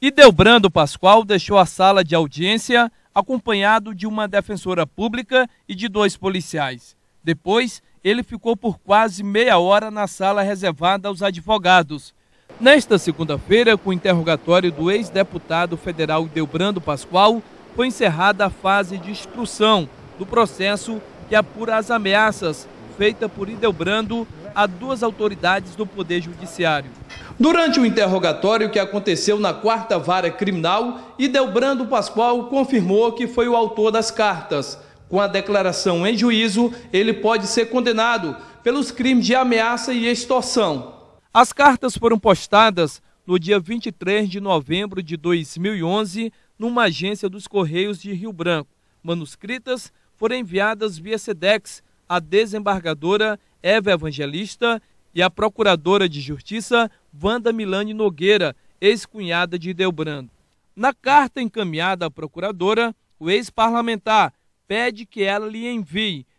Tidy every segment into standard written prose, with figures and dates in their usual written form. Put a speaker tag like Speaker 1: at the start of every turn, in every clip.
Speaker 1: Ildebrando Pascoal deixou a sala de audiência acompanhado de uma defensora pública e de 2 policiais. Depois, ele ficou por quase meia hora na sala reservada aos advogados. Nesta segunda-feira, com o interrogatório do ex-deputado federal Ildebrando Pascoal, foi encerrada a fase de instrução do processo que apura as ameaças feitas por Ildebrando a 2 autoridades do Poder Judiciário. Durante o interrogatório que aconteceu na 4ª Vara Criminal, Ildebrando Pascoal confirmou que foi o autor das cartas. Com a declaração em juízo, ele pode ser condenado pelos crimes de ameaça e extorsão. As cartas foram postadas no dia 23 de novembro de 2011 numa agência dos Correios de Rio Branco. Manuscritas foram enviadas via Sedex à desembargadora Eva Evangelista e à procuradora de Justiça Wanda Milane Nogueira, ex-cunhada de Ildebrando. Na carta encaminhada à procuradora, o ex-parlamentar pede que ela lhe envie R$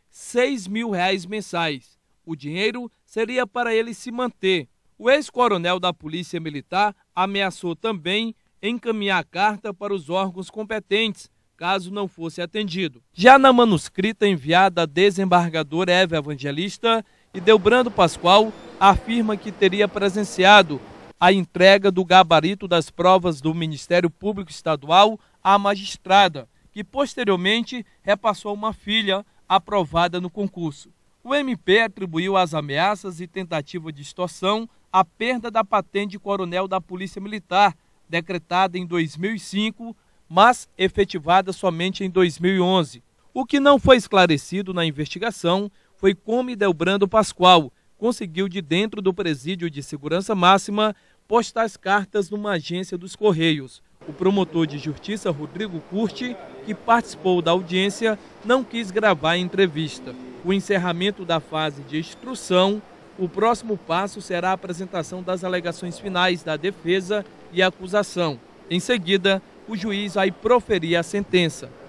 Speaker 1: 6.000 mensais. O dinheiro seria para ele se manter. O ex-coronel da Polícia Militar ameaçou também encaminhar a carta para os órgãos competentes, caso não fosse atendido. Já na manuscrita enviada à desembargadora Eva Evangelista, Ildebrando Pascoal afirma que teria presenciado a entrega do gabarito das provas do Ministério Público Estadual à magistrada, que posteriormente repassou a uma filha aprovada no concurso. O MP atribuiu às ameaças e tentativa de extorsão a perda da patente de coronel da Polícia Militar, decretada em 2005, mas efetivada somente em 2011. O que não foi esclarecido na investigação foi como Ildebrando Pascoal conseguiu, de dentro do presídio de segurança máxima, postar as cartas numa agência dos Correios. O promotor de justiça, Rodrigo Curti, que participou da audiência, não quis gravar a entrevista. O encerramento da fase de instrução, o próximo passo será a apresentação das alegações finais da defesa e acusação. Em seguida, o juiz vai proferir a sentença.